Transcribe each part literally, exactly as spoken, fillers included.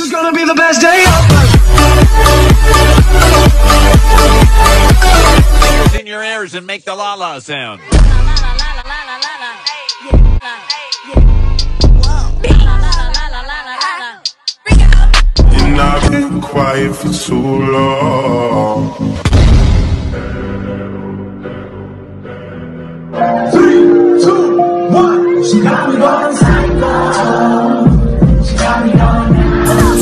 is gonna be the best day of in your ears and make the la la sound. And I've been quiet for too long. Three, two, one. She got me going psycho. She got me going now.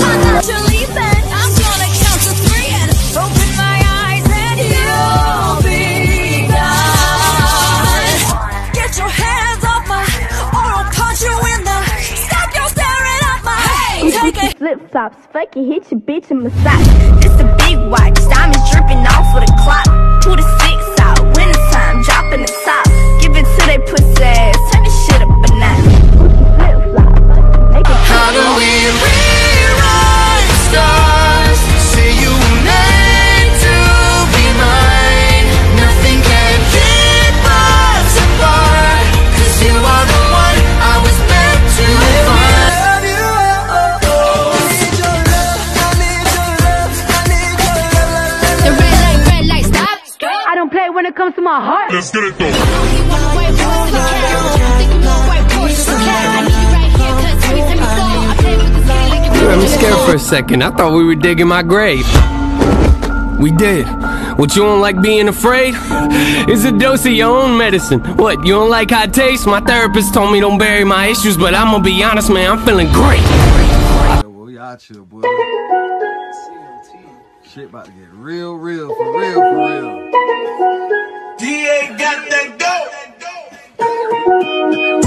Flip flops, fuck it, hit your bitch and massage. This a big watch, diamonds dripping off of the clock. Two to six out, winter time, dropping the top. Give it to they pussy ass, turn this shit up a notch. Flip flop, make it. How do we rewrite stars? Say you were meant to be mine. Nothing can keep us apart, 'cause you are the one I was meant to find. When it comes to my heart, Let's get it though. I'm scared for a second. I thought we were digging my grave. We did. What, you don't like being afraid? It's a dose of your own medicine. What, you don't like hot taste? My therapist told me don't bury my issues, but I'm gonna be honest, man, I'm feeling great. Well, y'all chill, boy. Shit about to get real, real, for real, for real. D A got that dope.